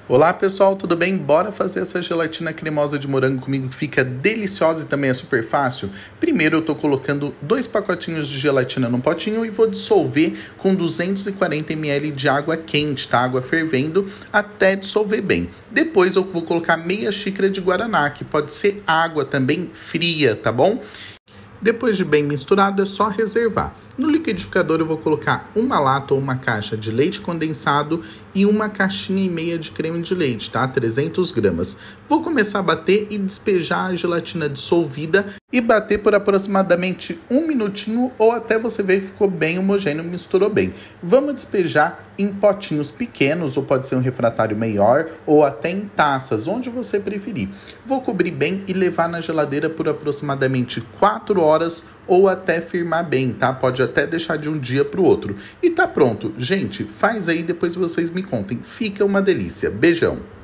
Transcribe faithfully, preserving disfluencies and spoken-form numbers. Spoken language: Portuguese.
Olá pessoal, tudo bem? Bora fazer essa gelatina cremosa de morango comigo que fica deliciosa e também é super fácil? Primeiro eu tô colocando dois pacotinhos de gelatina num potinho e vou dissolver com duzentos e quarenta mililitros de água quente, tá? Água fervendo até dissolver bem. Depois eu vou colocar meia xícara de guaraná, que pode ser água também fria, tá bom? Depois de bem misturado, é só reservar. No liquidificador eu vou colocar uma lata ou uma caixa de leite condensado e uma caixinha e meia de creme de leite, tá? trezentas gramas. Vou começar a bater e despejar a gelatina dissolvida e bater por aproximadamente um minutinho ou até você ver que ficou bem homogêneo, misturou bem. Vamos despejar em potinhos pequenos, ou pode ser um refratário maior, ou até em taças, onde você preferir. Vou cobrir bem e levar na geladeira por aproximadamente quatro horas ou até firmar bem, tá? Pode até deixar de um dia para o outro. E tá pronto. Gente, faz aí, depois vocês me contem. Fica uma delícia. Beijão!